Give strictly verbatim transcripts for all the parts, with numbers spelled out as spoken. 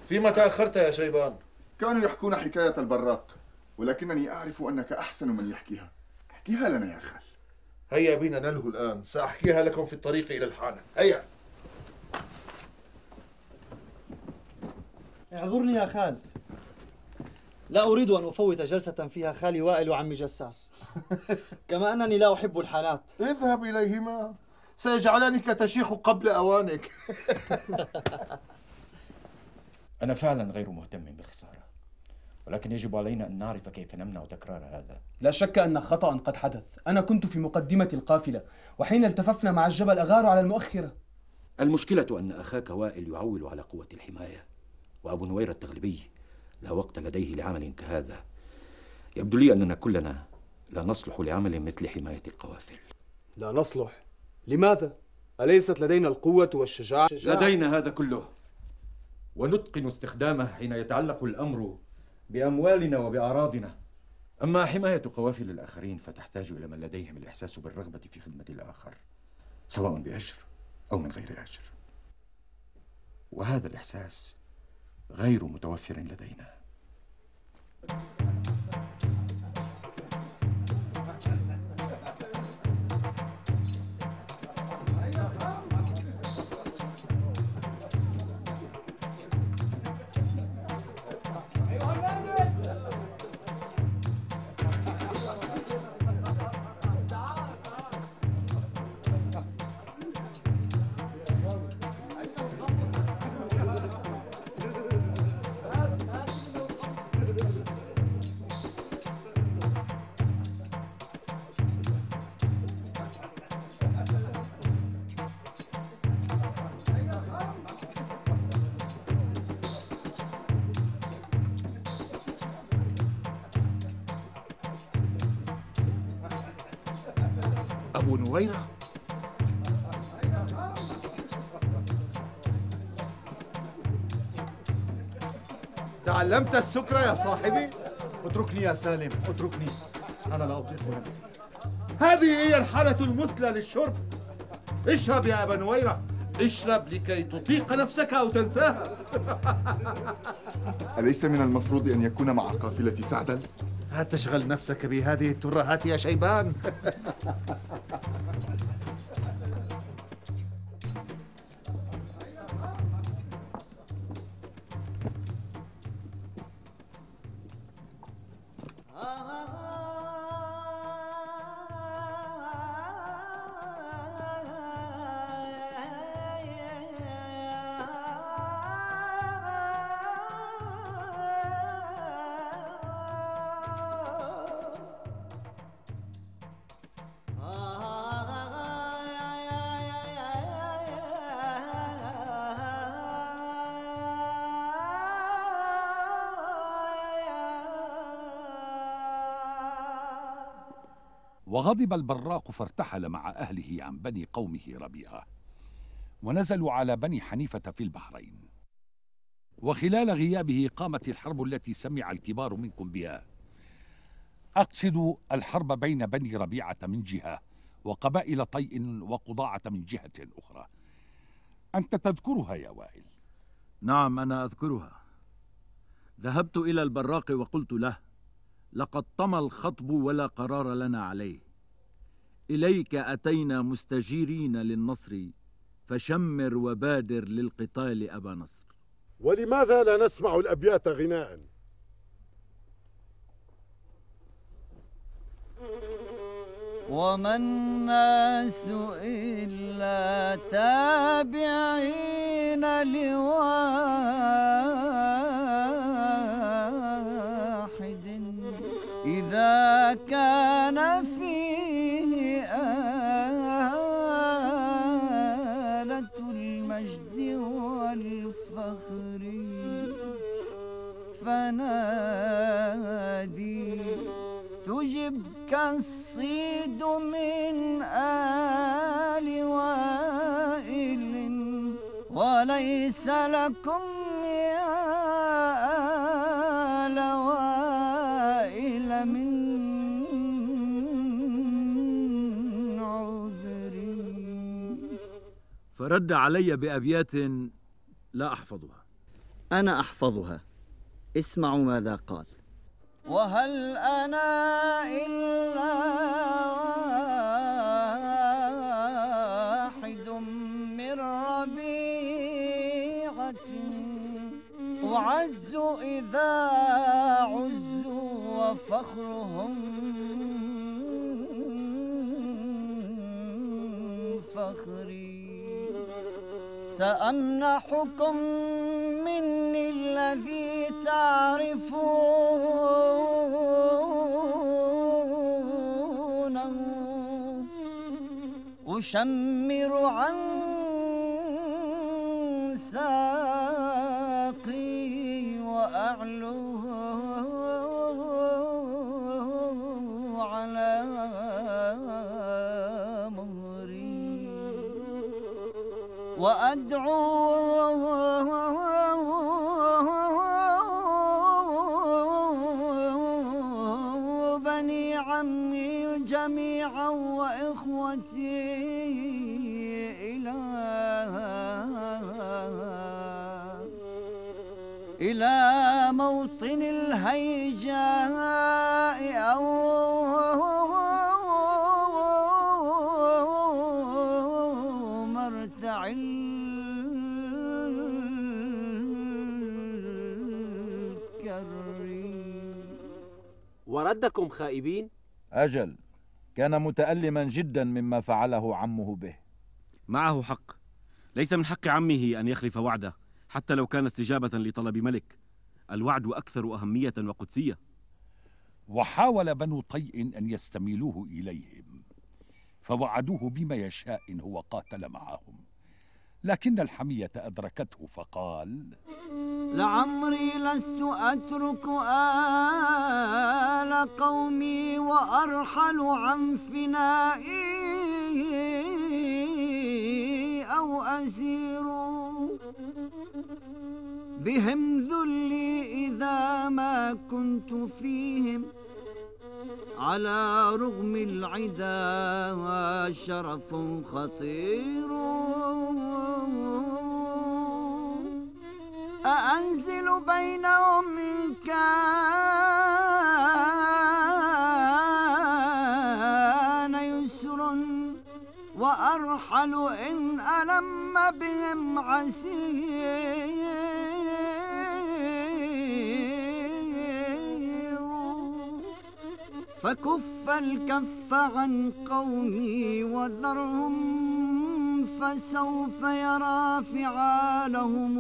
فيما تأخرت يا شيبان؟ كانوا يحكون حكاية البراق، ولكنني أعرف أنك أحسن من يحكيها. احكيها لنا يا خال. هيا بنا نلهو الآن، سأحكيها لكم في الطريق إلى الحانة. هيا. اعذرني يا خال، لا أريد أن أفوت جلسة فيها خالي وائل وعمي جساس. كما أنني لا أحب الحالات. اذهب إليهما، سيجعلانك تشيخ قبل أوانك. أنا فعلا غير مهتم بالخسارة، ولكن يجب علينا أن نعرف كيف نمنع تكرار هذا. لا شك أن خطأ قد حدث. أنا كنت في مقدمة القافلة، وحين التففنا مع الجبل أغاروا على المؤخرة. المشكلة أن أخاك وائل يعول على قوة الحماية، وأبو نوير التغلبي لا وقت لديه لعمل كهذا. يبدو لي أننا كلنا لا نصلح لعمل مثل حماية القوافل. لا نصلح؟ لماذا؟ أليست لدينا القوة والشجاعة؟ لدينا هذا كله، ونتقن استخدامه حين يتعلق الأمر بأموالنا وبأراضنا. أما حماية قوافل الآخرين فتحتاج إلى من لديهم الإحساس بالرغبة في خدمة الآخر، سواء بأجر أو من غير أجر، وهذا الإحساس غير متوفر لدينا. أبو نويرة؟ تعلمت السكر يا صاحبي؟ اتركني يا سالم، اتركني، أنا لا أطيق نفسي. هذه هي الحالة المثلى للشرب. اشرب يا أبا نويرة، اشرب لكي تطيق نفسك أو تنساها. أليس من المفروض أن يكون مع قافلة سعدا؟ لا تشغل نفسك بهذه الترهات يا شيبان. وغضب البراق فارتحل مع أهله عن بني قومه ربيعة، ونزلوا على بني حنيفة في البحرين. وخلال غيابه قامت الحرب التي سمع الكبار منكم بها، أقصد الحرب بين بني ربيعة من جهة وقبائل طيء وقضاعة من جهة أخرى. أنت تذكرها يا وائل؟ نعم، أنا أذكرها. ذهبت إلى البراق وقلت له: لقد طمى الخطب ولا قرار لنا عليه، إليك أتينا مستجيرين للنصر، فشمر وبادر للقتال أبا نصر. ولماذا لا نسمع الأبيات غناء؟ وما الناس إلا تابعين لواحد إذا كان فيه آلة المجد والفخر فنادي تجبك الصيد من آل وائل وليس لكم يا آل وائل من عذري. فرد علي بأبيات لا أحفظها. أنا أحفظها. اسمعوا ماذا قال: وهل أنا إلا واحد من ربيعة أعز إذا عزوا وفخرهم فخري، سأمنحكم مني الذي تعرفونه، أشمر عن ساقي وأعلو على مهري، وأدعو بني عمي جميعا وإخوتي إلى إلى موطن الهيجاء أو مرتع الكري. وردكم خائبين؟ أجل، كان متألما جدا مما فعله عمه به. معه حق، ليس من حق عمه أن يخلف وعده حتى لو كان استجابة لطلب ملك. الوعد أكثر أهمية وقدسية. وحاول بنو طيء أن يستميلوه إليهم، فوعدوه بما يشاء إن هو قاتل معهم، لكن الحمية أدركته فقال: لعمري لست أترك آل قومي وأرحل عن فنائي أو أسير بهم ذلي إذا ما كنت فيهم، على رغم العدا شرف خطير. أأنزل بينهم إن كان يسر، وأرحل إن ألم بهم عسير، فكف الكف عن قومي وذرهم، فسوف يرى فعالهم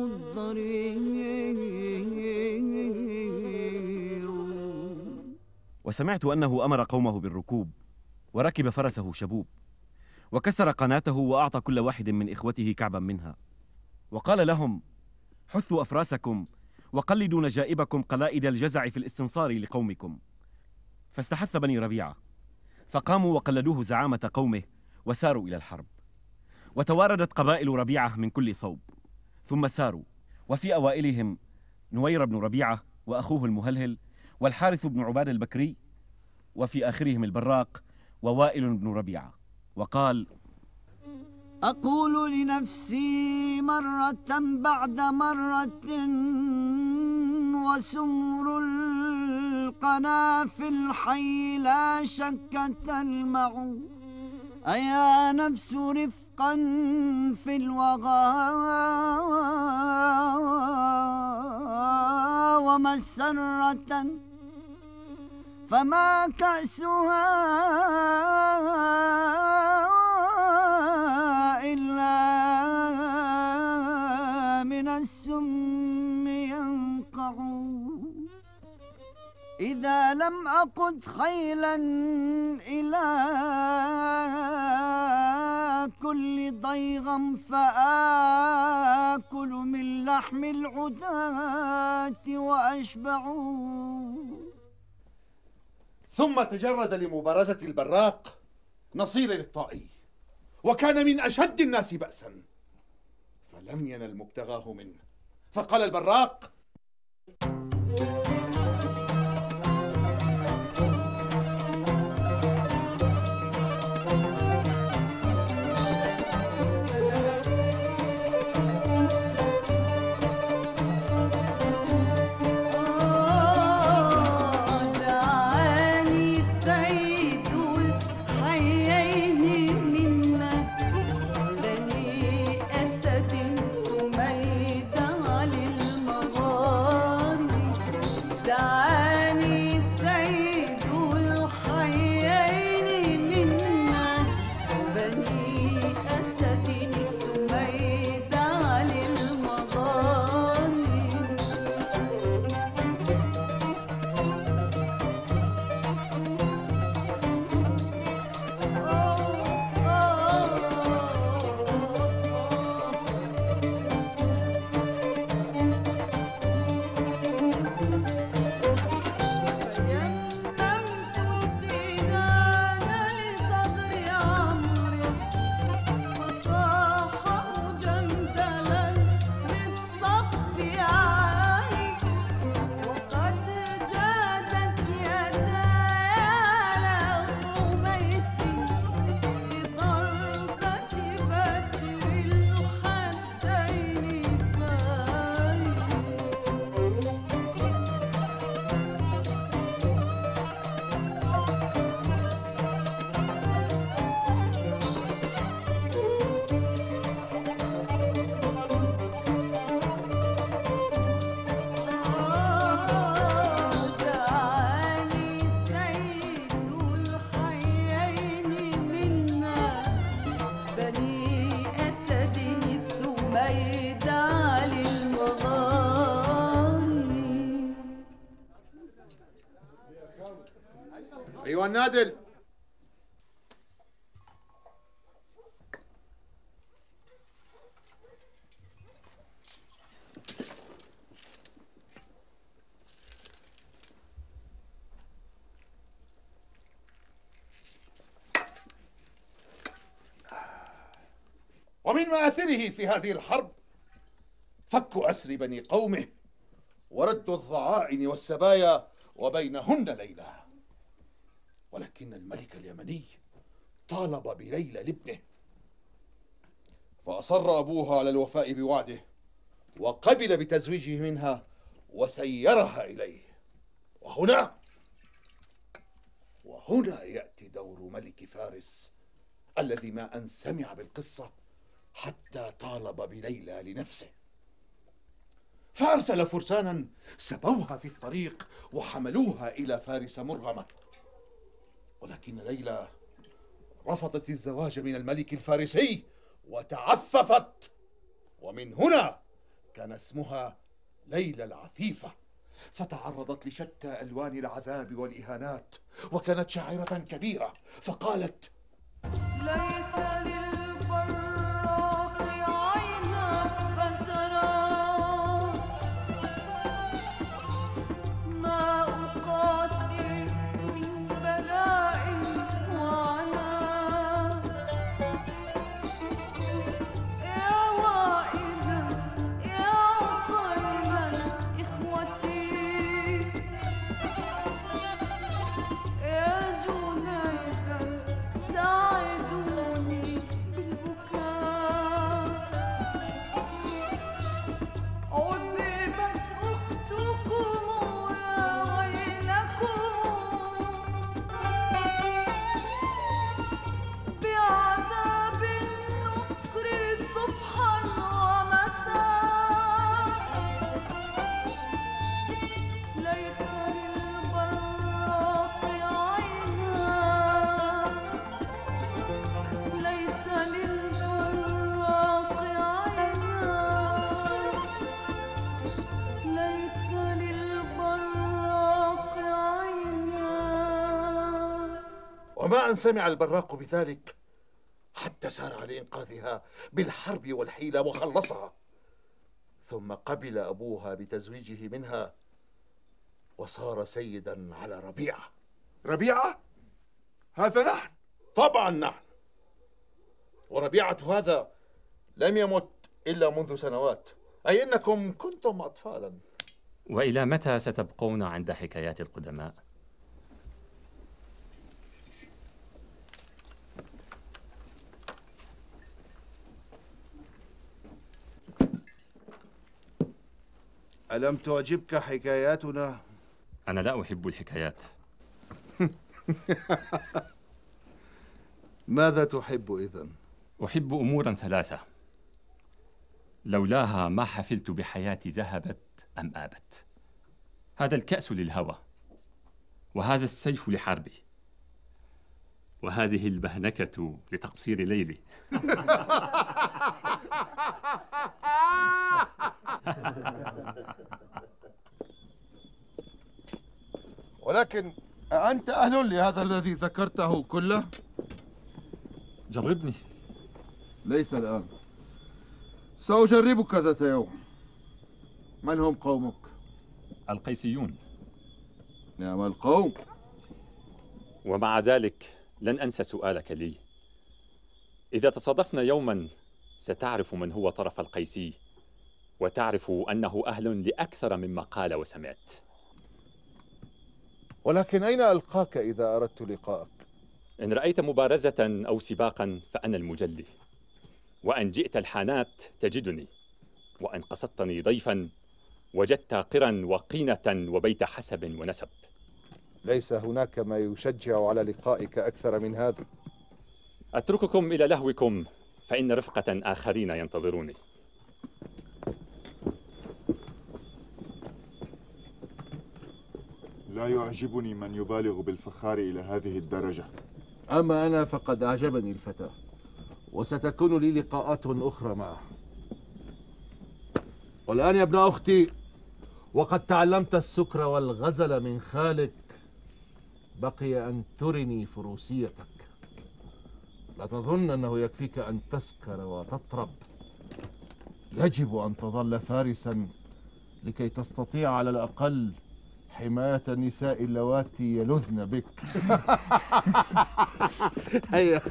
الضرير. وسمعت أنه أمر قومه بالركوب، وركب فرسه شبوب، وكسر قناته وأعطى كل واحد من إخوته كعبا منها، وقال لهم: حثوا أفراسكم وقلدوا نجائبكم قلائد الجزع في الاستنصار لقومكم. فاستحث بني ربيعة، فقاموا وقلدوه زعامة قومه وساروا إلى الحرب. وتواردت قبائل ربيعة من كل صوب، ثم ساروا، وفي أوائلهم نوير بن ربيعة وأخوه المهلهل والحارث بن عباد البكري، وفي آخرهم البراق ووائل بن ربيعة. وقال: أقول لنفسي مرة بعد مرة، وسمر القنا في الحي لا شك تلمع، أيا نفس رفقا في الوغى ومسرة، فما كأسها إلا من السم ينقع، إذا لم أقد خيلا إلى كل ضيغم، فآكل من لحم العداة وأشبع. ثم تجرد لمبارزة البراق نصير الطائي، وكان من أشد الناس بأسا، فلم ينل مبتغاه منه، فقال البراق: سيدة للمغاني. أيها النادل، ومن مآثره في هذه الحرب فك أسر بني قومه ورد الضعائن والسبايا وبينهن ليلى. ولكن الملك اليمني طالب بليلى لابنه، فأصر أبوها على الوفاء بوعده وقبل بتزويجه منها وسيرها إليه. وهنا وهنا يأتي دور ملك فارس الذي ما أن سمع بالقصة حتى طالب بليلى لنفسه، فأرسل فرسانا سبوها في الطريق وحملوها إلى فارس مرغمة. ولكن ليلى رفضت الزواج من الملك الفارسي وتعففت، ومن هنا كان اسمها ليلى العفيفة، فتعرضت لشتى ألوان العذاب والإهانات، وكانت شاعرة كبيرة فقالت: ليت للبراق عينا فترى ما أقاسي من بلاء وعناء. يا وائلا يا عقيلا إخوتي، يا جنيدا ساعدوني بالبكاء. عذبت أختكم يا ويلكم بعذاب النكر صبحا ومساء. ليت للبراق عينا، ليت للبراق عينا، ليت للبراق عينا. وما أن سمع البراق بذلك حتى سارع لإنقاذها بالحرب والحيلة وخلصها، ثم قبل أبوها بتزويجه منها وصار سيدا على ربيعة. ربيعة؟ هذا نحن؟ طبعا نحن. وربيعة هذا لم يمت إلا منذ سنوات، أي إنكم كنتم أطفالا. وإلى متى ستبقون عند حكايات القدماء؟ ألم تعجبك حكاياتنا؟ أنا لا أحب الحكايات. ماذا تحب إذن؟ أحب أمورا ثلاثة، لولاها ما حفلت بحياتي ذهبت أم آبت. هذا الكأس للهوى، وهذا السيف لحربي، وهذه البهنكة لتقصير ليلي. ولكن أنت أهل لهذا الذي ذكرته كله؟ جربني. ليس الآن، سأجربك ذات يوم. من هم قومك؟ القيسيون. نعم القوم. ومع ذلك لن أنسى سؤالك لي. إذا تصادفنا يوما ستعرف من هو طرف القيسي، وتعرف أنه أهل لأكثر مما قال وسمعت. ولكن أين ألقاك إذا أردت لقاءك؟ إن رأيت مبارزة أو سباقا فأنا المجلي، وأن جئت الحانات تجدني، وأن قصدتني ضيفا وجدت قرا وقينة وبيت حسب ونسب. ليس هناك ما يشجع على لقائك أكثر من هذا. أترككم إلى لهوكم، فإن رفقة آخرين ينتظروني. لا يعجبني من يبالغ بالفخار إلى هذه الدرجة. أما أنا فقد أعجبني الفتى، وستكون لي لقاءات أخرى معه. والآن يا ابن أختي وقد تعلمت السكر والغزل من خالك، بقي أن ترني فروسيتك. لا تظن أنه يكفيك أن تسكر وتطرب، يجب أن تظل فارسا لكي تستطيع على الأقل حماية النساء اللواتي يلذن بك. هيا.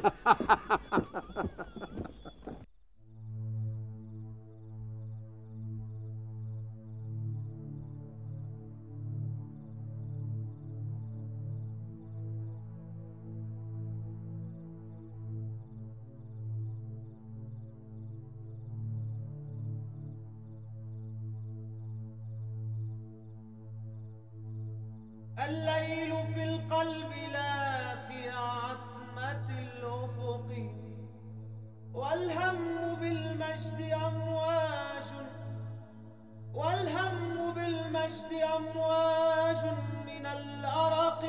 الليل في القلب لا في عتمة الأفق، والهم بالمجد أمواج والهم بالمجد أمواج من الأرق،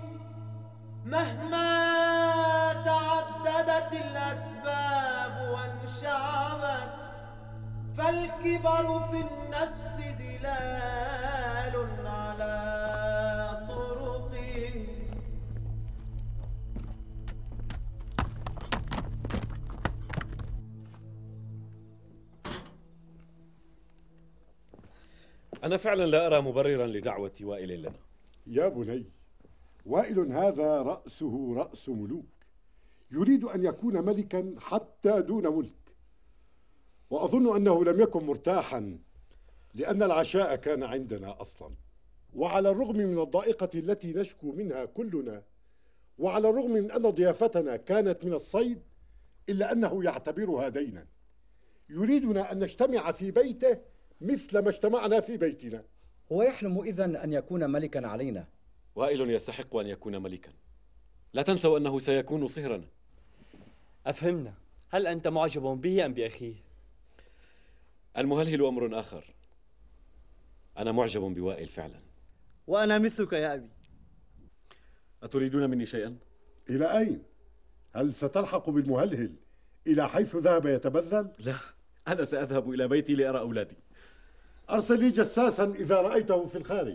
مهما تعددت الأسباب وانشعبت، فالكبر في النفس دلال على أنا فعلا لا أرى مبررا لدعوة وائل لنا. يا بني، وائل هذا رأسه رأس ملوك، يريد أن يكون ملكا حتى دون ملك، وأظن أنه لم يكن مرتاحا لأن العشاء كان عندنا أصلا، وعلى الرغم من الضائقة التي نشكو منها كلنا، وعلى الرغم من أن ضيافتنا كانت من الصيد، إلا أنه يعتبرها دينا، يريدنا أن نجتمع في بيته مثل ما اجتمعنا في بيتنا. هو يحلم إذن أن يكون ملكا علينا. وائل يستحق أن يكون ملكا، لا تنسوا أنه سيكون صهرا. أفهمنا، هل أنت معجب به أم بأخيه؟ المهلهل أمر آخر. أنا معجب بوائل فعلا. وأنا مثلك يا أبي. أتريدون مني شيئا؟ إلى أين؟ هل ستلحق بالمهلهل إلى حيث ذهب يتبذل؟ لا، أنا سأذهب إلى بيتي لأرى أولادي. أرسل لي جساسا إذا رأيته في الخارج.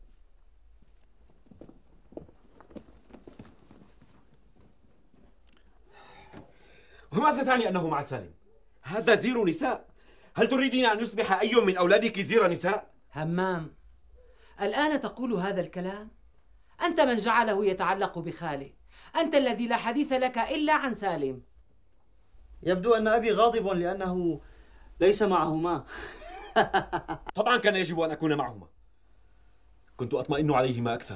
وماذا تعني أنه مع سالم؟ هذا زير نساء. هل تريدين أن يصبح أي من أولادك زير نساء؟ همام، الآن تقول هذا الكلام؟ أنت من جعله يتعلق بخاله، أنت الذي لا حديث لك إلا عن سالم. يبدو أن أبي غاضب لأنه ليس معهما. طبعا كان يجب أن أكون معهما، كنت أطمئن عليهما أكثر.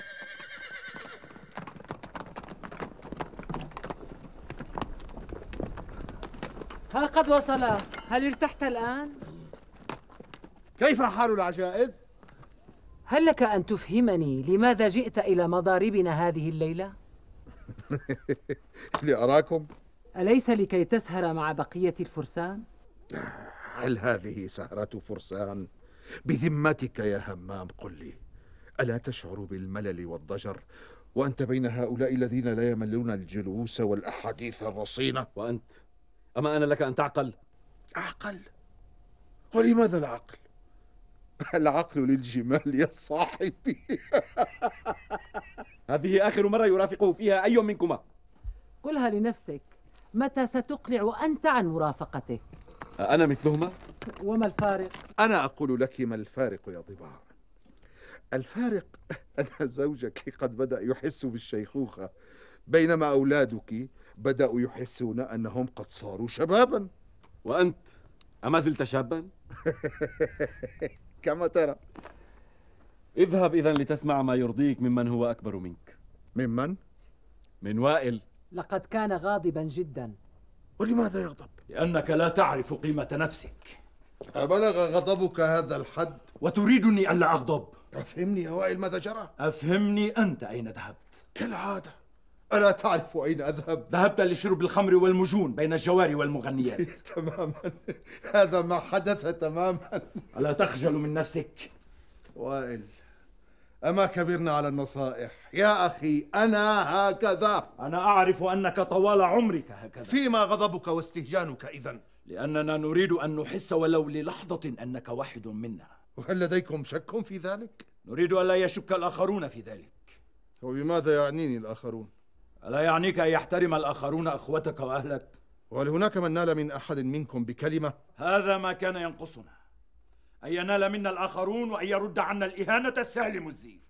ها قد وصلا، هل ارتحت الآن؟ كيف حال العجائز؟ هل لك أن تفهمني لماذا جئت إلى مضاربنا هذه الليلة؟ لأراكم. أليس لكي تسهر مع بقية الفرسان؟ هل هذه سهرة فرسان؟ بذمتك يا همام قل لي، ألا تشعر بالملل والضجر وأنت بين هؤلاء الذين لا يملون الجلوس والأحاديث الرصينة؟ وأنت، أما أنا لك أن تعقل؟ أعقل؟ ولماذا العقل؟ العقل للجمال يا صاحبي. هذه آخر مرة يرافقه فيها أي منكما. قلها لنفسك، متى ستقلع أنت عن مرافقته؟ أنا مثلهما؟ وما الفارق؟ أنا أقول لك ما الفارق يا ضباع. الفارق أن زوجك قد بدأ يحس بالشيخوخة، بينما أولادك بدأوا يحسون أنهم قد صاروا شبابا. وأنت أما زلت شابا؟ كما ترى. اذهب إذن لتسمع ما يرضيك ممن هو أكبر منك. ممن؟ من وائل. لقد كان غاضبا جدا. ولماذا يغضب؟ لأنك لا تعرف قيمة نفسك. أبلغ غضبك هذا الحد؟ وتريدني ألا أغضب؟ أفهمني يا وائل، ماذا جرى؟ أفهمني أنت أين ذهبت؟ كالعادة، ألا تعرف أين أذهب؟ ذهبت لشرب الخمر والمجون بين الجواري والمغنيات. تماما، هذا ما حدث تماما. ألا تخجل من نفسك؟ وائل، أما كبرنا على النصائح يا أخي؟ أنا هكذا. أنا أعرف أنك طوال عمرك هكذا. فيما غضبك واستهجانك إذن؟ لأننا نريد أن نحس ولو للحظة أنك واحد منا. وهل لديكم شك في ذلك؟ نريد ألا يشك الآخرون في ذلك. وبماذا يعنيني الآخرون؟ ألا يعنيك أن يحترم الآخرون أخوتك وأهلك؟ وهل هناك من نال من أحد منكم بكلمة؟ هذا ما كان ينقصنا، أن ينال منا الآخرون وأن يرد عنا الإهانة السهل الزيف.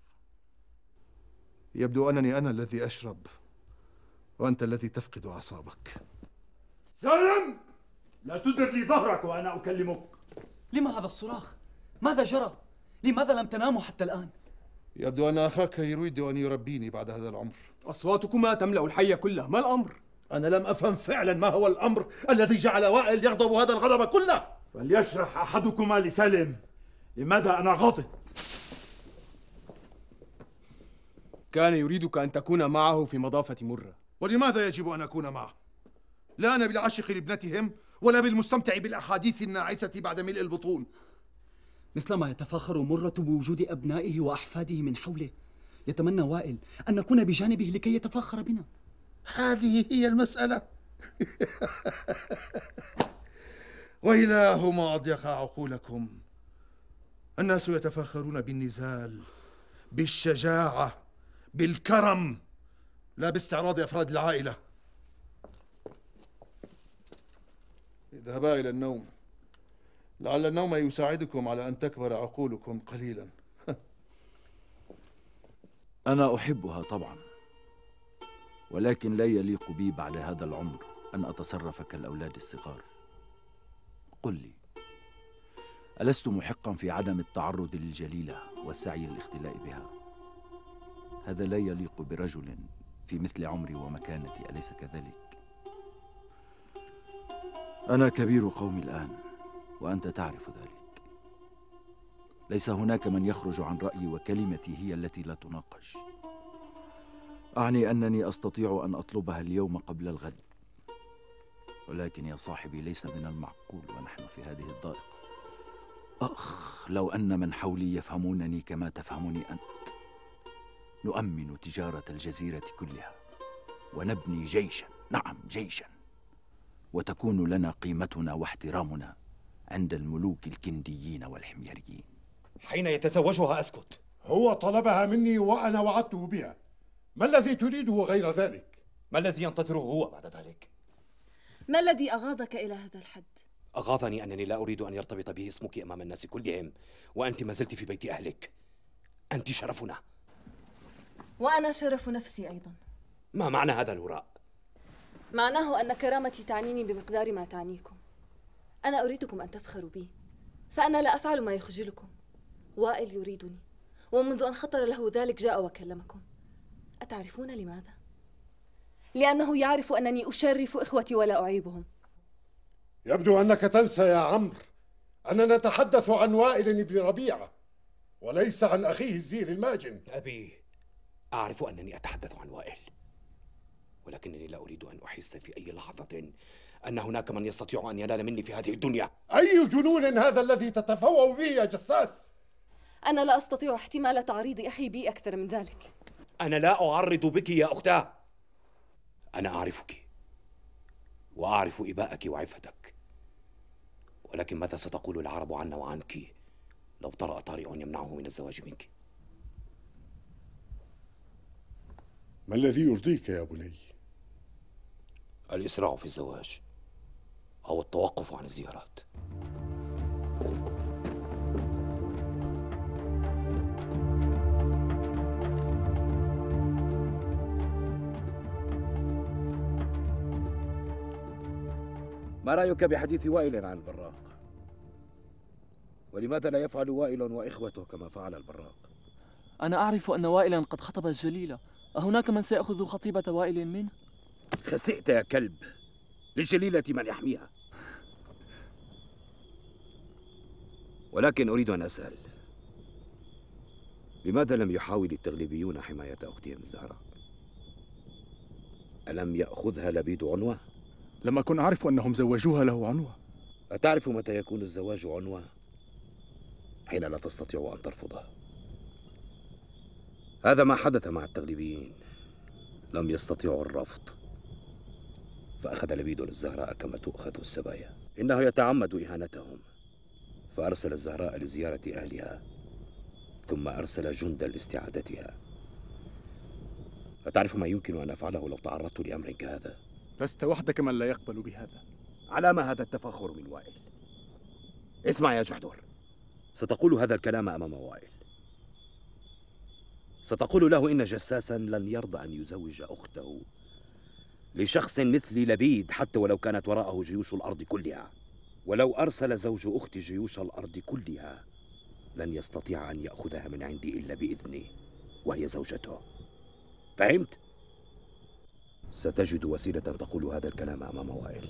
يبدو أنني أنا الذي أشرب وأنت الذي تفقد أعصابك. سالم، لا تدر لي ظهرك وأنا أكلمك. لما هذا الصراخ؟ ماذا جرى؟ لماذا لم تناموا حتى الآن؟ يبدو أن أخاك يريد أن يربيني بعد هذا العمر. أصواتكما تملأ الحي كله، ما الأمر؟ أنا لم أفهم فعلا ما هو الأمر الذي جعل وائل يغضب هذا الغضب كله. فليشرح أحدكما لسالم لماذا أنا غاضب. كان يريدك أن تكون معه في مضافة مرة. ولماذا يجب أن أكون معه؟ لا أنا بالعاشق لابنتهم ولا بالمستمتع بالأحاديث الناعسة بعد ملء البطون. مثلما يتفاخر مرة بوجود أبنائه وأحفاده من حوله، يتمنى وائل أن نكون بجانبه لكي يتفاخر بنا. هذه هي المسألة. وإله ما أضيق عقولكم. الناس يتفاخرون بالنزال، بالشجاعة، بالكرم، لا باستعراض أفراد العائلة. اذهبا إلى النوم، لعل النوم يساعدكم على أن تكبر عقولكم قليلا. أنا أحبها طبعا، ولكن لا يليق بي بعد هذا العمر أن أتصرف كالأولاد الصغار. قل لي، ألست محقا في عدم التعرض للجليلة والسعي للاختلاء بها؟ هذا لا يليق برجل في مثل عمري ومكانتي، أليس كذلك؟ أنا كبير قومي الآن وأنت تعرف ذلك. ليس هناك من يخرج عن رأيي وكلمتي هي التي لا تناقش. أعني أنني أستطيع أن أطلبها اليوم قبل الغد، ولكن يا صاحبي ليس من المعقول ونحن في هذه الضائقة. أخ، لو أن من حولي يفهمونني كما تفهمني أنت، نؤمن تجارة الجزيرة كلها ونبني جيشا، نعم جيشا، وتكون لنا قيمتنا واحترامنا عند الملوك الكنديين والحميريين. حين يتزوجها أسكت. هو طلبها مني وأنا وعدته بها. ما الذي تريده غير ذلك؟ ما الذي ينتظره هو بعد ذلك؟ ما الذي أغاظك إلى هذا الحد؟ أغاظني أنني لا أريد أن يرتبط به اسمك أمام الناس كلهم، وأنت ما زلت في بيت أهلك. أنت شرفنا. وأنا شرف نفسي أيضا. ما معنى هذا الهراء؟ معناه أن كرامتي تعنيني بمقدار ما تعنيكم. أنا أريدكم أن تفخروا بي، فأنا لا أفعل ما يخجلكم. وائل يريدني، ومنذ أن خطر له ذلك جاء وكلمكم. أتعرفون لماذا؟ لأنه يعرف أنني أشرف إخوتي ولا أعيبهم. يبدو أنك تنسى يا عمرو أننا نتحدث عن وائل بن ربيعة وليس عن أخيه الزير الماجن. أبي، أعرف أنني أتحدث عن وائل، ولكنني لا أريد أن أحس في أي لحظة أن هناك من يستطيع أن ينال مني في هذه الدنيا. أي جنون هذا الذي تتفوه به يا جساس؟ أنا لا أستطيع احتمال تعريض أخي بي أكثر من ذلك. أنا لا أعرض بك يا أختاه. أنا أعرفك وأعرف إباءك وعفتك، ولكن ماذا ستقول العرب عنا وعنك لو طرأ طارئ يمنعه من الزواج منك؟ ما الذي يرضيك يا بني؟ الإسراع في الزواج أو التوقف عن الزيارات. ما رأيك بحديث وائل عن البراق؟ ولماذا لا يفعل وائل وإخوته كما فعل البراق؟ أنا أعرف أن وائلا قد خطب الجليلة. أهناك من سيأخذ خطيبة وائل منه؟ خسئت يا كلب، للجليلة من يحميها. ولكن أريد أن أسأل، لماذا لم يحاول التغليبيون حماية أختهم الزهراء؟ ألم يأخذها لبيد عنوة؟ لم أكن أعرف أنهم زوجوها له عنوة. أتعرف متى يكون الزواج عنوة؟ حين لا تستطيع أن ترفضه. هذا ما حدث مع التغليبيين، لم يستطيعوا الرفض، فأخذ لبيد الزهراء كما تؤخذ السبايا. إنه يتعمد إهانتهم، فأرسل الزهراء لزيارة أهلها، ثم أرسل جندا لاستعادتها. أتعرف ما يمكن أن أفعله لو تعرضت لأمر كهذا؟ لست وحدك من لا يقبل بهذا. على ما هذا التفاخر من وائل؟ اسمع يا جحدور، ستقول هذا الكلام أمام وائل. ستقول له إن جساسا لن يرضى أن يزوج أخته لشخص مثل لبيد، حتى ولو كانت وراءه جيوش الأرض كلها. ولو أرسل زوج أختي جيوش الأرض كلها لن يستطيع أن يأخذها من عندي إلا بإذني، وهي زوجته. فهمت؟ ستجد وسيلة تقول هذا الكلام أمام وائل.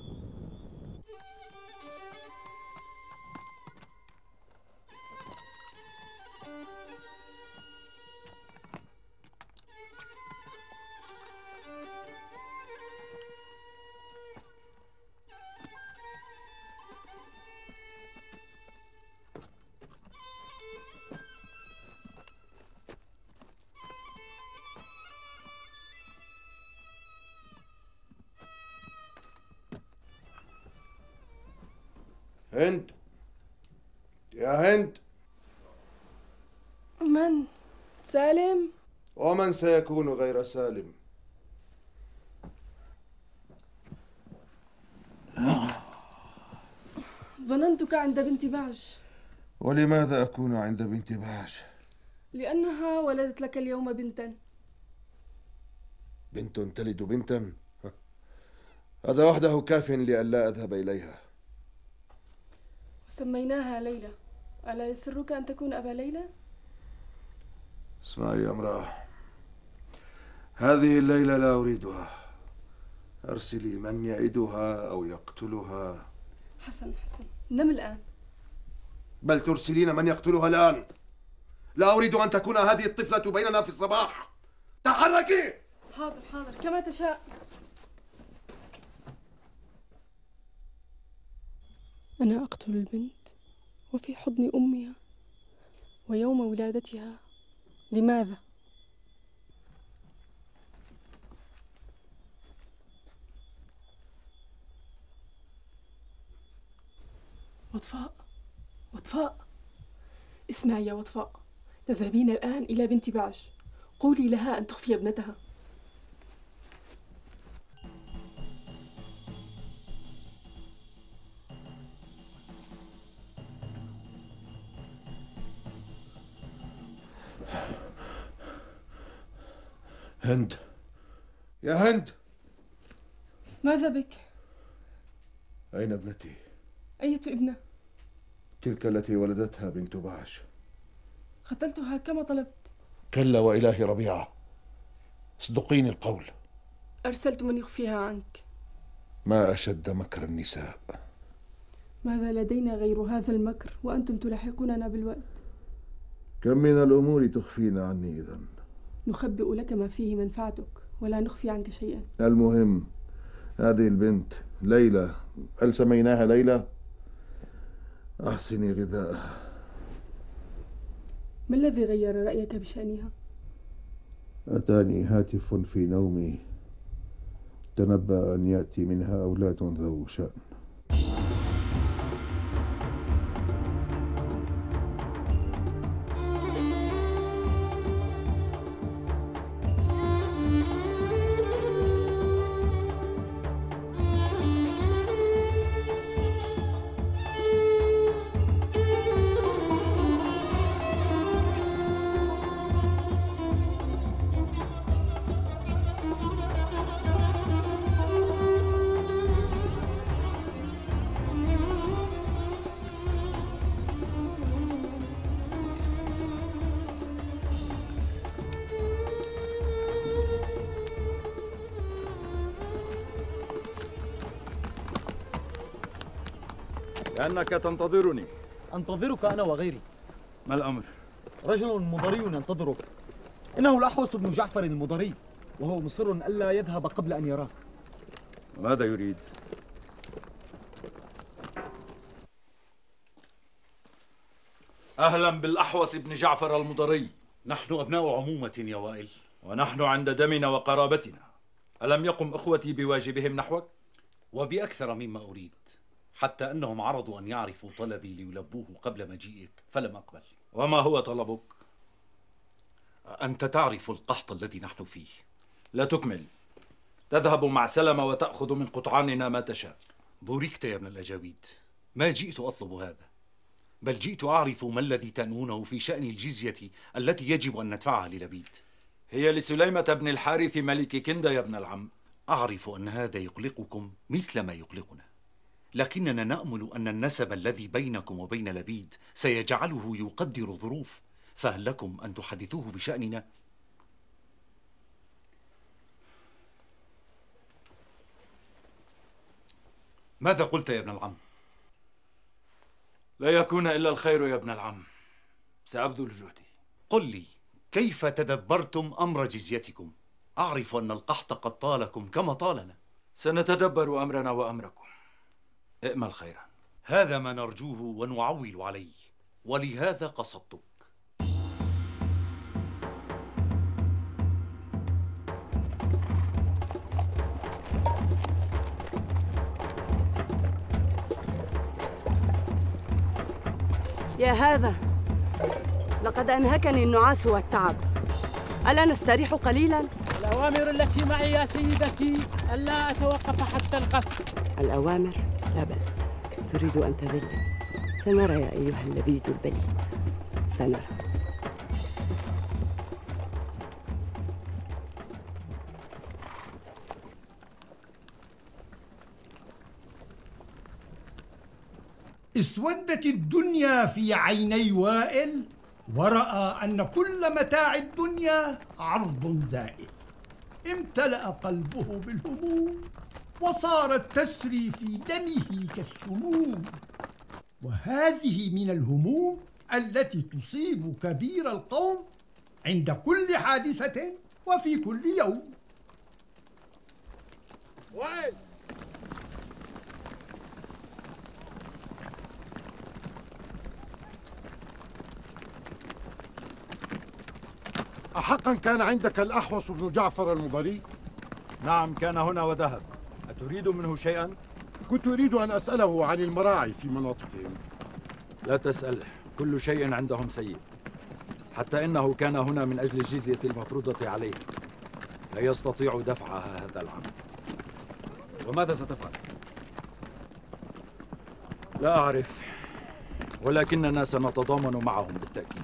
هند، يا هند. من؟ سالم؟ ومن سيكون غير سالم؟ ظننتك عند بنت باج. ولماذا أكون عند بنت باج؟ لأنها ولدت لك اليوم بنتا. بنت تلد بنتا؟ هذا وحده كاف لئلا أذهب إليها. سميناها ليلى. ألا يسرك أن تكون أبا ليلى؟ اسمعي يا امرأة، هذه الليلة لا أريدها. أرسلي من يعدها أو يقتلها. حسن حسن، نم الآن. بل ترسلين من يقتلها الآن. لا أريد أن تكون هذه الطفلة بيننا في الصباح. تحركي. حاضر حاضر، كما تشاء. أنا أقتل البنت وفي حضن أمها ويوم ولادتها. لماذا؟ وطفاء، وطفاء، اسمعي يا وطفاء، تذهبين الآن إلى بنت باج، قولي لها أن تخفي ابنتها. هند، يا هند. ماذا بك؟ أين ابنتي؟ أية ابنة؟ تلك التي ولدتها بنت باج. قتلتها كما طلبت. كلا وإله ربيعة، اصدقيني القول. أرسلت من يخفيها عنك. ما أشد مكر النساء. ماذا لدينا غير هذا المكر وأنتم تلاحقوننا بالوقت؟ كم من الأمور تخفين عني إذن؟ نخبئ لك ما فيه منفعتك ولا نخفي عنك شيئا. المهم هذه البنت ليلى، هل سميناها ليلى؟ أحسني غذاءها. ما الذي غير رأيك بشأنها؟ أتاني هاتف في نومي تنبأ أن يأتي منها أولاد ذو شأن. كأنك تنتظرني. أنتظرك أنا وغيري. ما الأمر؟ رجل مضري ينتظرك. إنه الأحوص بن جعفر المضري، وهو مصر ألا يذهب قبل أن يراك. ماذا يريد؟ أهلا بالأحوص بن جعفر المضري. نحن أبناء عمومة يا وائل، ونحن عند دمنا وقرابتنا. ألم يقم إخوتي بواجبهم نحوك؟ وبأكثر مما أريد. حتى أنهم عرضوا أن يعرفوا طلبي ليلبوه قبل مجيئك فلم أقبل. وما هو طلبك؟ أنت تعرف القحط الذي نحن فيه. لا تكمل. تذهب مع سلمة وتأخذ من قطعاننا ما تشاء. بوركت يا ابن الأجاويد، ما جئت أطلب هذا، بل جئت أعرف ما الذي تنوونه في شأن الجزية التي يجب أن ندفعها للبيد. هي لسليمة بن الحارث ملك كندة يا ابن العم. أعرف أن هذا يقلقكم مثل ما يقلقنا، لكننا نأمل أن النسب الذي بينكم وبين لبيد سيجعله يقدر الظروف، فهل لكم أن تحدثوه بشأننا؟ ماذا قلت يا ابن العم؟ لا يكون إلا الخير يا ابن العم، سأبذل جهدي. قل لي، كيف تدبرتم أمر جزيتكم؟ أعرف أن القحط قد طالكم كما طالنا. سنتدبر أمرنا وأمركم، ائمل خيرا. هذا ما نرجوه ونعول عليه، ولهذا قصدتك. يا هذا، لقد أنهكني النعاس والتعب، ألا نستريح قليلا؟ الأوامر التي معي يا سيدتي ألا أتوقف حتى القصر. الأوامر؟ لا بأس، تريد أن تذل. سنرى يا أيها اللبيد البليد، سنرى. اسودت الدنيا في عيني وائل، ورأى أن كل متاع الدنيا عرض زائل. امتلأ قلبه بالهموم، وصارت تسري في دمه كالسموم. وهذه من الهموم التي تصيب كبير القوم عند كل حادثة وفي كل يوم. وائل، أحقا كان عندك الأحوص بن جعفر المضري؟ نعم، كان هنا وذهب. أتريد منه شيئا؟ كنت أريد أن أسأله عن المراعي في مناطقهم. لا تسأله، كل شيء عندهم سيء، حتى إنه كان هنا من أجل الجزية المفروضة عليه، لا يستطيع دفعها هذا العام. وماذا ستفعل؟ لا أعرف، ولكننا سنتضامن معهم بالتأكيد.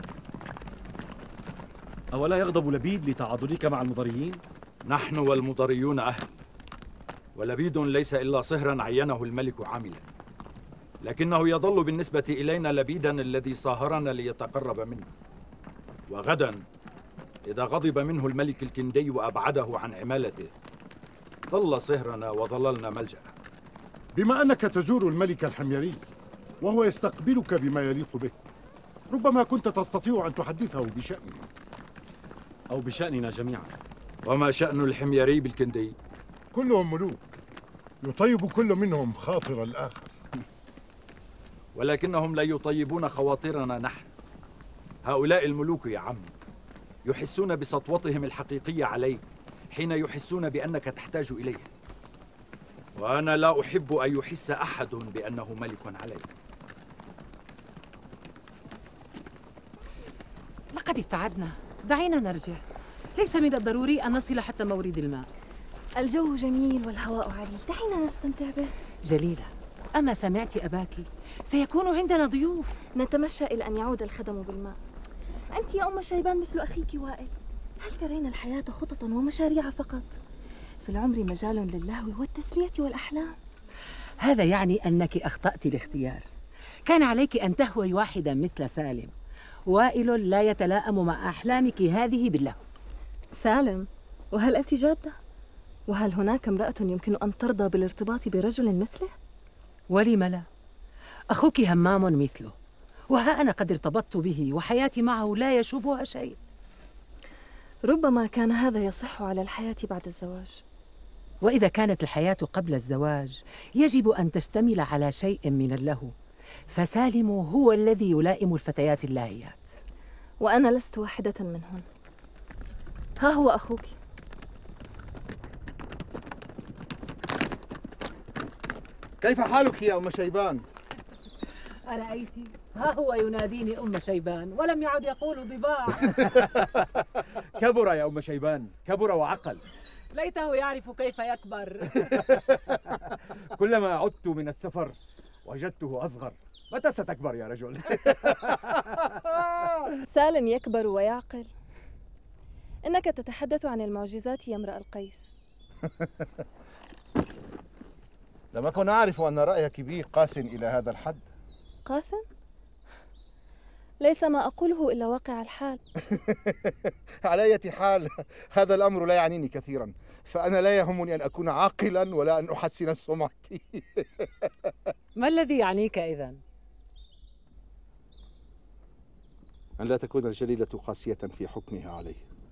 أولا يغضب لبيد لتعاضدك مع المضريين؟ نحن والمضريون أهل، ولبيد ليس إلا صهرا عينه الملك عاملا، لكنه يظل بالنسبة إلينا لبيدا الذي صاهرنا ليتقرب منه. وغدا إذا غضب منه الملك الكندي وأبعده عن عمالته، ظل صهرنا وظللنا ملجأ. بما أنك تزور الملك الحميري وهو يستقبلك بما يليق به، ربما كنت تستطيع أن تحدثه بشأنه أو بشأننا جميعا. وما شأن الحميري بالكندي؟ كلهم ملوك، يطيب كل منهم خاطر الآخر. ولكنهم لا يطيبون خواطرنا نحن. هؤلاء الملوك يا عم يحسون بسطوتهم الحقيقية عليك حين يحسون بأنك تحتاج إليه، وأنا لا أحب أن يحس أحد بأنه ملك علي. لقد ابتعدنا، دعينا نرجع. ليس من الضروري أن نصل حتى مورد الماء. الجو جميل والهواء عليل، دعينا نستمتع به. جليلة، أما سمعت أباك؟ سيكون عندنا ضيوف. نتمشى إلى أن يعود الخدم بالماء. أنت يا أم شيبان مثل أخيك وائل، هل ترين الحياة خططا ومشاريع فقط؟ في العمر مجال للهو والتسلية والأحلام. هذا يعني أنك أخطأت الاختيار. كان عليك أن تهوي واحدا مثل سالم. وائل لا يتلائم مع أحلامك هذه باللهو. سالم؟ وهل أنت جادة؟ وهل هناك امرأة يمكن أن ترضى بالارتباط برجل مثله؟ ولم لا؟ أخوك همام مثله، وها أنا قد ارتبطت به وحياتي معه لا يشوبها شيء. ربما كان هذا يصح على الحياة بعد الزواج. وإذا كانت الحياة قبل الزواج يجب أن تشتمل على شيء من اللهو، فسالم هو الذي يلائم الفتيات اللاهيات. وأنا لست واحدة منهن. ها هو أخوك. كيف حالك يا أم شيبان؟ أرأيت؟ ها هو يناديني أم شيبان ولم يعد يقول ضباع. كبر يا أم شيبان، كبر وعقل. ليته يعرف كيف يكبر. كلما عدت من السفر وجدته أصغر. متى ستكبر يا رجل؟ سالم يكبر ويعقل. إنك تتحدث عن المعجزات يا امرأ القيس. لم أكن أعرف أن رأيك بي قاس إلى هذا الحد. قاسم؟ ليس ما أقوله إلا واقع الحال. على أية حال هذا الأمر لا يعنيني كثيرا، فأنا لا يهمني أن أكون عاقلا ولا أن أحسن سمعتي. ما الذي يعنيك إذن؟ أن لا تكون الجليلة قاسية في حكمها عليه.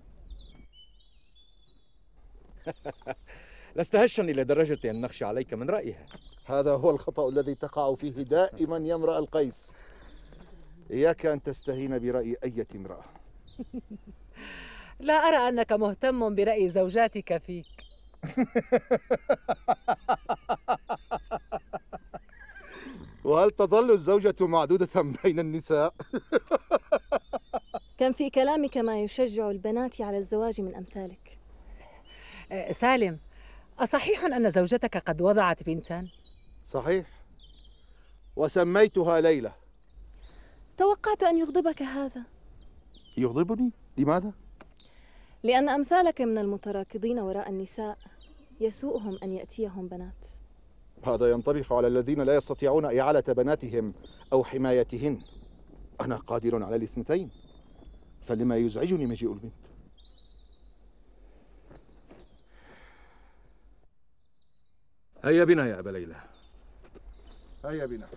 لست هشا إلى درجة أن نخشى عليك من رأيها. هذا هو الخطأ الذي تقع فيه دائما يا امرأ القيس. إياك أن تستهين برأي أية امرأة. لا أرى أنك مهتم برأي زوجاتك فيك. وهل تظل الزوجة معدودة بين النساء؟ كان في كلامك ما يشجع البنات على الزواج من أمثالك. سالم، أصحيح أن زوجتك قد وضعت بنتا؟ صحيح، وسميتها ليلى. توقعت أن يغضبك هذا. يغضبني؟ لماذا؟ لأن أمثالك من المتراكضين وراء النساء يسوءهم أن يأتيهم بنات. هذا ينطبق على الذين لا يستطيعون إعالة بناتهم أو حمايتهن. أنا قادر على الاثنتين، فلما يزعجني مجيء البنت؟ هيا بنا يا أبا ليلى. هيا بنا.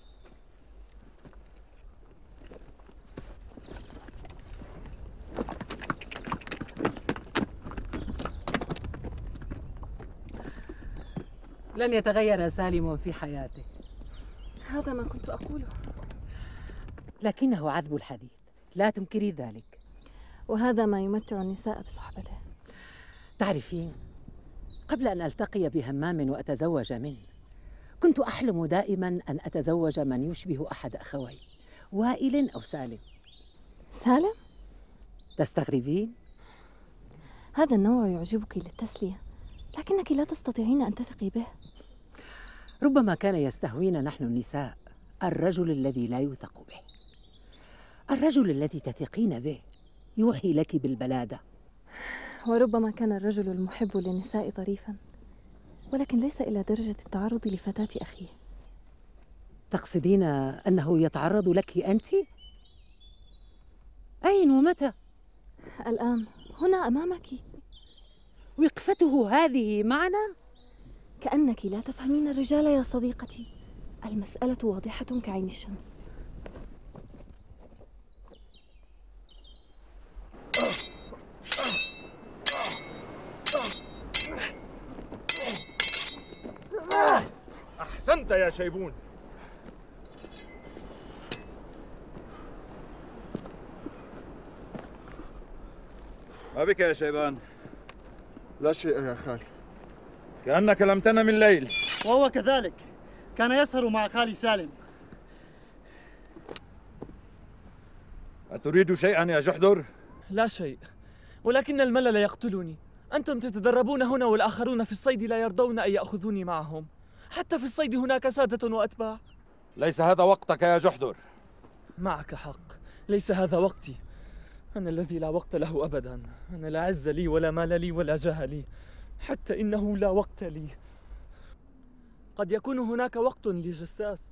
لن يتغير سالم في حياته. هذا ما كنت أقوله. لكنه عذب الحديث، لا تنكري ذلك. وهذا ما يمتع النساء بصحبته. تعرفين، قبل أن ألتقي بهمام وأتزوج منه كنت أحلم دائما أن أتزوج من يشبه أحد أخوي، وائل أو سالم. سالم؟ تستغربين؟ هذا النوع يعجبك للتسلية، لكنك لا تستطيعين أن تثقي به. ربما كان يستهوينا نحن النساء الرجل الذي لا يوثق به، الرجل الذي تثقين به يوحي لك بالبلادة. وربما كان الرجل المحب للنساء ظريفا، ولكن ليس إلى درجة التعرض لفتاة أخيه. تقصدين أنه يتعرض لك أنت؟ أين ومتى؟ الآن، هنا أمامك. وقفته هذه معنا؟ كأنك لا تفهمين الرجال يا صديقتي. المسألة واضحة كعين الشمس. أحسنت يا شيبون. ما بك يا شيبان؟ لا شيء يا خال. كأنك لم تنم الليل. وهو كذلك، كان يسهر مع خالي سالم. أتريد شيئا يا جحدر؟ لا شيء، ولكن الملل يقتلني. أنتم تتدربون هنا والآخرون في الصيد لا يرضون أن يأخذوني معهم. حتى في الصيد هناك سادة وأتباع. ليس هذا وقتك يا جحدر. معك حق، ليس هذا وقتي. أنا الذي لا وقت له أبدا. أنا لا عز لي ولا مال لي ولا جاه لي، حتى إنه لا وقت لي. قد يكون هناك وقت لجساس.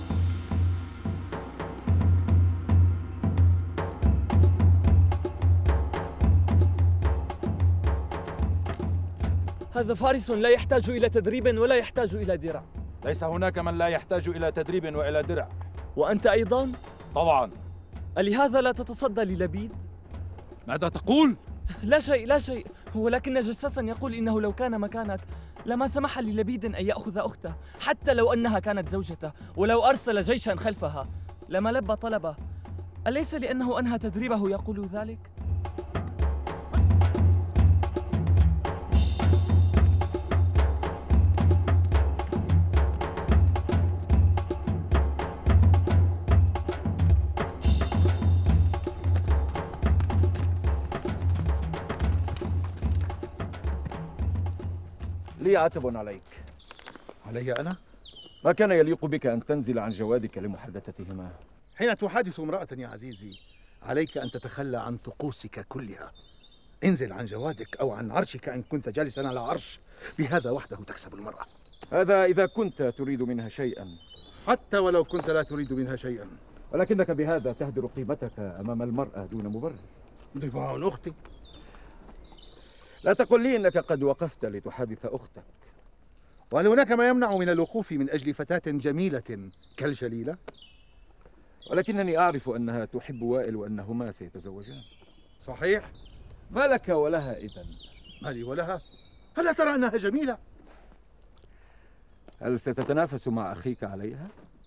هذا فارس لا يحتاج إلى تدريب ولا يحتاج إلى درع. ليس هناك من لا يحتاج إلى تدريب وإلى درع. وأنت أيضا؟ طبعا. ألهذا لا تتصدى للبيد؟ ماذا تقول؟ لا شيء لا شيء، ولكن جساسا يقول إنه لو كان مكانك لما سمح للبيد أن يأخذ أخته، حتى لو أنها كانت زوجته، ولو أرسل جيشا خلفها لما لبى طلبه. أليس لأنه أنهى تدريبه يقول ذلك؟ لي عتب عليك. علي أنا؟ ما كان يليق بك أن تنزل عن جوادك لمحادثتهما. حين تحادث امرأة يا عزيزي عليك أن تتخلى عن طقوسك كلها. انزل عن جوادك أو عن عرشك إن كنت جالسا على عرش، بهذا وحده تكسب المرأة. هذا إذا كنت تريد منها شيئا. حتى ولو كنت لا تريد منها شيئا، ولكنك بهذا تهدر قيمتك أمام المرأة دون مبرر. ضباع أختي. لا تقل لي إنك قد وقفت لتحادث أختك. وهل هناك ما يمنع من الوقوف من أجل فتاة جميلة كالجليلة؟ ولكنني أعرف أنها تحب وائل وأنهما سيتزوجان. صحيح؟ ما لك ولها إذن؟ ما لي ولها؟ ألا ترى أنها جميلة؟ هل ستتنافس مع أخيك عليها؟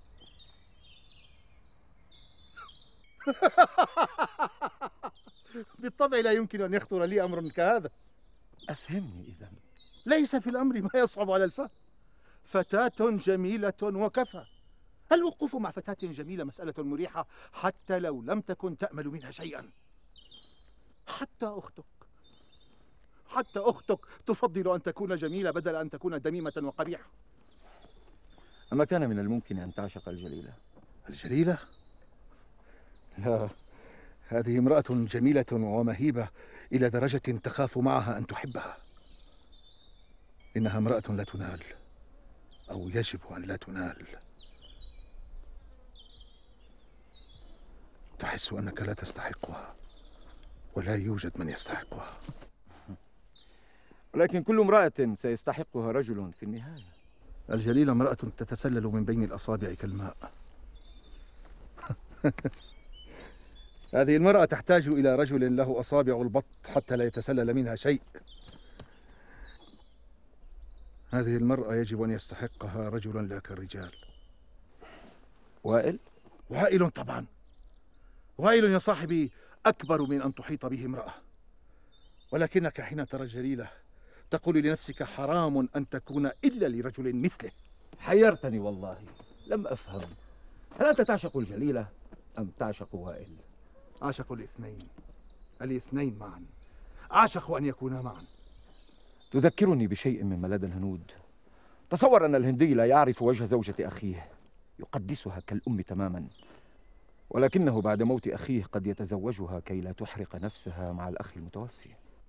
بالطبع لا يمكن أن يخطر لي أمر كهذا. أفهمني إذن. ليس في الأمر ما يصعب على الفهم. فتاة جميلة وكفى. الوقوف مع فتاة جميلة مسألة مريحة حتى لو لم تكن تأمل منها شيئا. حتى أختك حتى أختك تفضل أن تكون جميلة بدل أن تكون دميمة وقبيحة. أما كان من الممكن أن تعشق الجليلة؟ الجليلة؟ لا، هذه امرأة جميلة ومهيبة إلى درجة تخاف معها أن تحبها. إنها امرأة لا تنال، أو يجب أن لا تنال. تحس أنك لا تستحقها، ولا يوجد من يستحقها. ولكن كل امرأة سيستحقها رجل في النهاية. الجليلة امرأة تتسلل من بين الأصابع كالماء. هذه المرأة تحتاج إلى رجل له أصابع البط حتى لا يتسلل منها شيء. هذه المرأة يجب أن يستحقها رجل لا كالرجال. وائل؟ وائل طبعا. وائل يا صاحبي أكبر من أن تحيط به امرأة. ولكنك حين ترى الجليلة تقول لنفسك حرام أن تكون إلا لرجل مثله. حيرتني والله، لم أفهم. هل أنت تعشق الجليلة أم تعشق وائل؟ أعشق الاثنين، الاثنين معا. أعشق أن يكونا معا. تذكرني بشيء من ملاذ الهنود. تصور أن الهندي لا يعرف وجه زوجة أخيه، يقدسها كالأم تماما، ولكنه بعد موت أخيه قد يتزوجها كي لا تحرق نفسها مع الأخ المتوفي.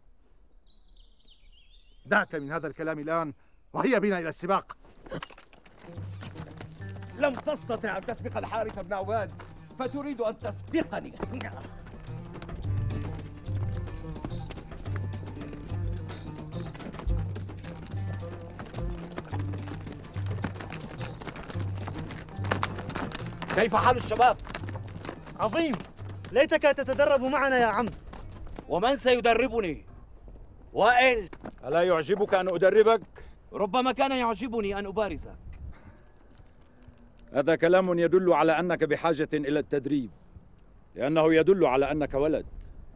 دعك من هذا الكلام الآن، وهيا بنا إلى السباق. لم تستطع أن تسبق الحارث بن عباد، فتريد أن تسبقني. كيف حال الشباب؟ عظيم، ليتك تتدرب معنا يا عم. ومن سيدربني؟ وائل. ألا يعجبك أن أدربك؟ ربما كان يعجبني أن أبارزك. هذا كلام يدل على أنك بحاجة إلى التدريب، لأنه يدل على أنك ولد.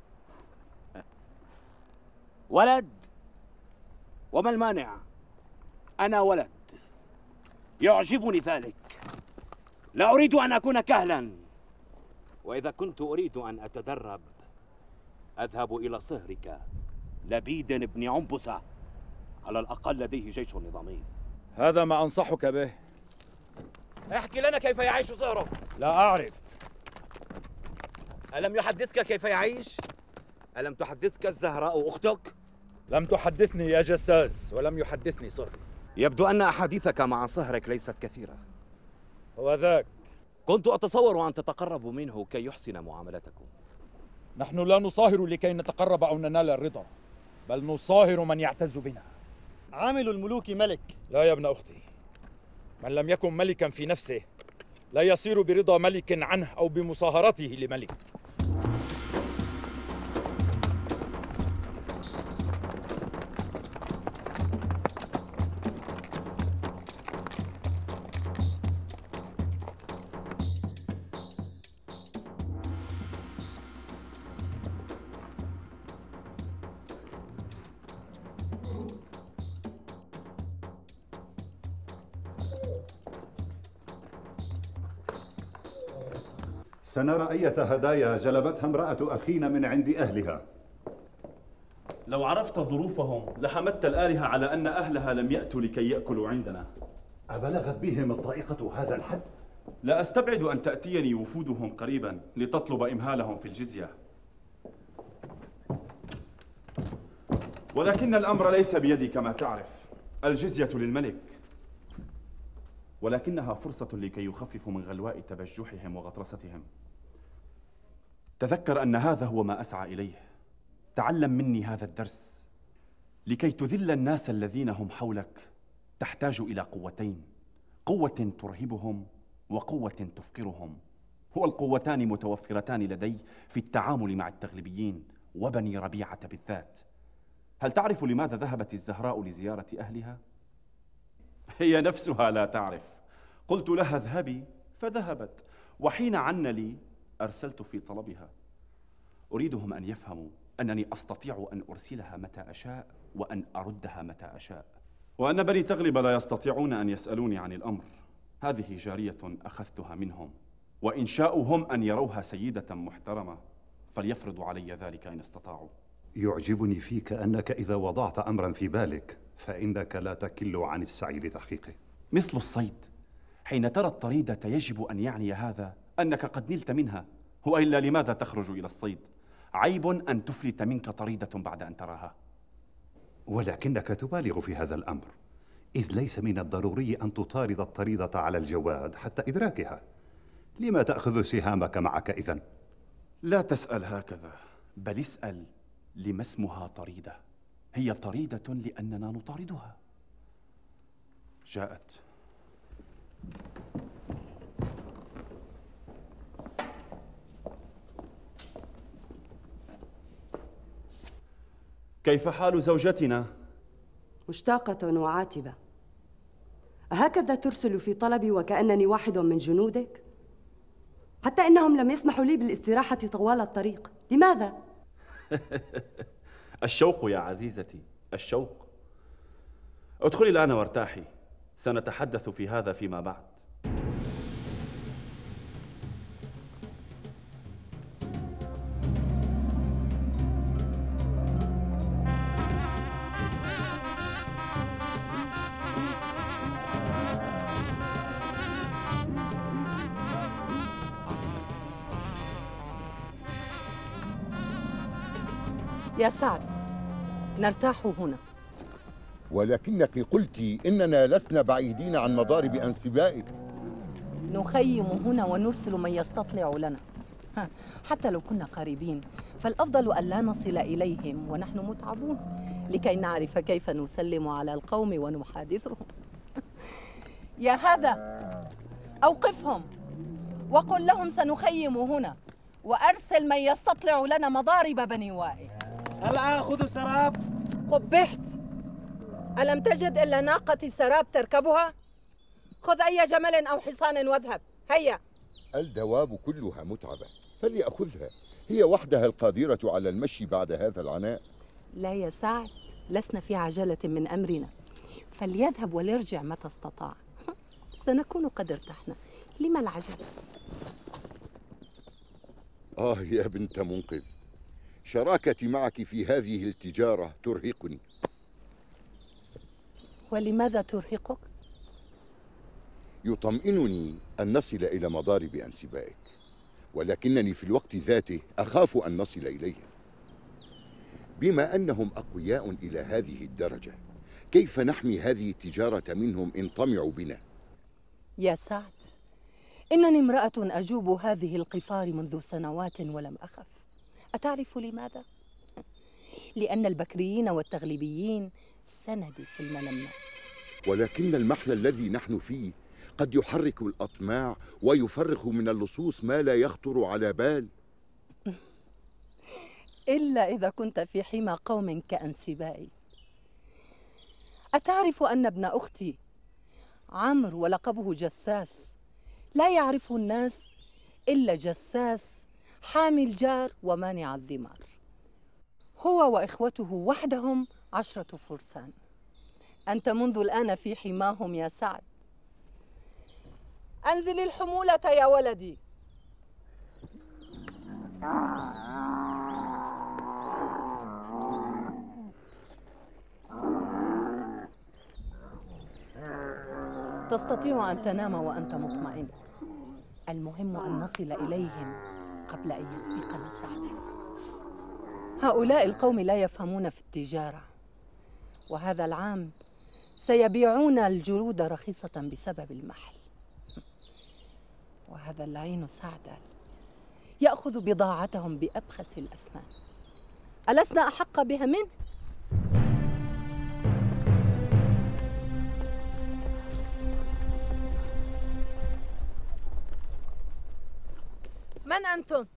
ولد؟ وما المانع؟ أنا ولد، يعجبني ذلك. لا أريد أن أكون كهلا، وإذا كنت أريد أن أتدرب أذهب إلى صهرك لبيد بن عنبسة، على الأقل لديه جيش نظامي. هذا ما أنصحك به. احكي لنا كيف يعيش صهرك. لا أعرف. ألم يحدثك كيف يعيش؟ ألم تحدثك الزهراء أختك؟ لم تحدثني يا جساس، ولم يحدثني صهر. يبدو أن أحاديثك مع صهرك ليست كثيرة. هو ذاك. كنت أتصور أن تتقربوا منه كي يحسن معاملتكم. نحن لا نصاهر لكي نتقرب أو ننال الرضا، بل نصاهر من يعتز بنا. عامل الملوك ملك. لا يا ابن أختي، من لم يكن ملكا في نفسه لا يصير برضا ملك عنه أو بمصاهرته لملك. سنرى أية هدايا جلبتها امرأة أخينا من عند أهلها. لو عرفت ظروفهم لحمدت الآلهة على أن أهلها لم يأتوا لكي يأكلوا عندنا. أبلغت بهم الطريقة هذا الحد؟ لا أستبعد أن تأتيني وفودهم قريبا لتطلب إمهالهم في الجزية، ولكن الأمر ليس بيدي كما تعرف. الجزية للملك، ولكنها فرصة لكي يخففوا من غلواء تبجحهم وغطرستهم. تذكر أن هذا هو ما أسعى إليه. تعلم مني هذا الدرس. لكي تذل الناس الذين هم حولك تحتاج إلى قوتين، قوة ترهبهم وقوة تفقرهم. هو القوتان متوفرتان لدي في التعامل مع التغلبيين وبني ربيعة بالذات. هل تعرف لماذا ذهبت الزهراء لزيارة أهلها؟ هي نفسها لا تعرف. قلت لها اذهبي فذهبت، وحين عن لي أرسلت في طلبها. أريدهم أن يفهموا أنني أستطيع أن أرسلها متى أشاء وأن أردها متى أشاء، وأن بني تغلب لا يستطيعون أن يسألوني عن الأمر. هذه جارية أخذتها منهم، وإن شاءوا هم أن يروها سيدة محترمة فليفرضوا علي ذلك إن استطاعوا. يعجبني فيك أنك إذا وضعت أمرا في بالك فإنك لا تكل عن السعي لتحقيقه. مثل الصيد، حين ترى الطريدة يجب أن يعني هذا أنك قد نلت منها، وإلا لماذا تخرج إلى الصيد؟ عيب أن تفلت منك طريدة بعد أن تراها. ولكنك تبالغ في هذا الأمر، إذ ليس من الضروري أن تطارد الطريدة على الجواد حتى إدراكها. لما تأخذ سهامك معك إذن؟ لا تسأل هكذا، بل اسأل لما اسمها طريدة. هي طريدة لأننا نطاردها. جاءت. كيف حال زوجتنا؟ مشتاقة وعاتبة. هكذا ترسل في طلبي وكأنني واحد من جنودك؟ حتى إنهم لم يسمحوا لي بالاستراحة طوال الطريق. لماذا؟ الشوق يا عزيزتي، الشوق. ادخلي الآن وارتاحي، سنتحدث في هذا فيما بعد. يا سعد، نرتاح هنا. ولكنك قلت إننا لسنا بعيدين عن مضارب أنسبائك. نخيم هنا ونرسل من يستطلع لنا. حتى لو كنا قريبين فالأفضل أن لا نصل إليهم ونحن متعبون، لكي نعرف كيف نسلم على القوم ونحادثهم. يا هذا، أوقفهم وقل لهم سنخيم هنا، وأرسل من يستطلع لنا مضارب بني وائل. هل آخذ سراب؟ قبحت. ألم تجد إلا ناقة سراب تركبها؟ خذ أي جمل أو حصان واذهب. هيا. الدواب كلها متعبة، فليأخذها. هي وحدها القادرة على المشي بعد هذا العناء. لا يا سعد، لسنا في عجلة من أمرنا، فليذهب وليرجع متى استطاع. سنكون قد ارتحنا. لما العجلة؟ آه يا بنت منقذ، شراكتي معك في هذه التجارة ترهقني. ولماذا ترهقك؟ يطمئنني أن نصل إلى مضارب أنسبائك، ولكنني في الوقت ذاته أخاف أن نصل إليهم. بما أنهم أقوياء إلى هذه الدرجة، كيف نحمي هذه التجارة منهم إن طمعوا بنا؟ يا سعد، إنني امرأة أجوب هذه القفار منذ سنوات ولم أخف. أتعرف لماذا؟ لأن البكريين والتغلبيين سندي في الملمات. ولكن المحل الذي نحن فيه قد يحرك الأطماع ويفرغ من اللصوص ما لا يخطر على بال. إلا إذا كنت في حمى قوم كأنسبائي. أتعرف أن ابن أختي عمرو ولقبه جساس لا يعرفه الناس إلا جساس حامي الجار ومانع الذمار. هو وإخوته وحدهم عشرة فرسان. أنت منذ الآن في حماهم يا سعد. أنزل الحمولة يا ولدي. تستطيع أن تنام وأنت مطمئن. المهم أن نصل إليهم قبل أن يسبقنا سعد. هؤلاء القوم لا يفهمون في التجارة، وهذا العام سيبيعون الجلود رخيصة بسبب المحل. وهذا اللعين سعد يأخذ بضاعتهم بأبخس الأثمان. ألسنا أحق بها منه؟ من أنتم؟